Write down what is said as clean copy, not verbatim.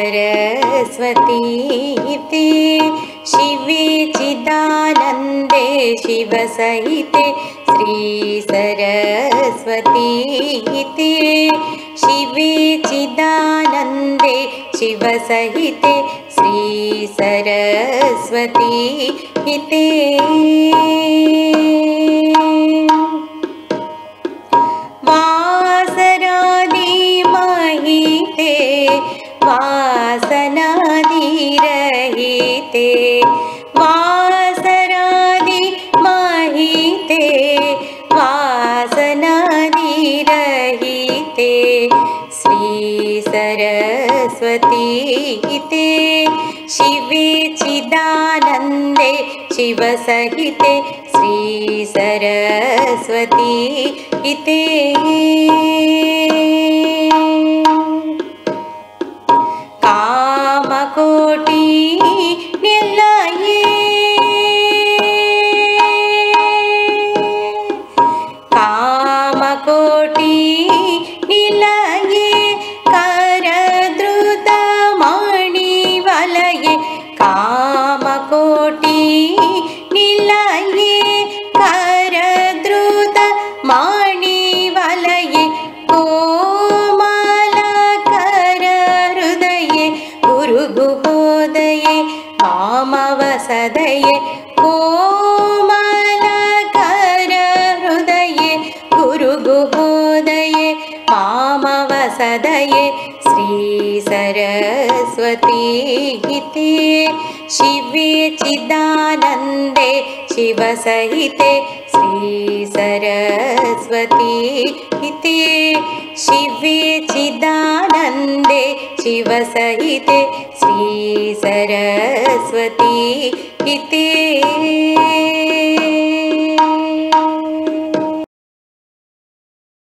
सरस्वती ते शिवे चिदानन्दे शिवसहिते श्री सरस्वती ते शिवे चिदानन्दे शिवसहिते श्री सरस्वती ते वासरादिमहिते वासनादिरहिते वासरादिमहिते वासनादिरहिते श्री सरस्वती ते शिवे चिदानन्दे शिवसहिते श्री सरस्वती ते कामकोटि निलये कामकोटि निलये करद्रुतमणिवलये कामकोटि निलये करद्रुतमणिवलये कोमलकरहृदये गुरुगुहोदये मामवसदये कोमलकरहृदये गुरुगुहोदये मामवसदये श्री सरस्वती ते शिवे चिदानन्दे शिवसहिते श्री सरस्वती ते शिवे चिदानन्दे शिवसहिते श्री सरस्वती ते।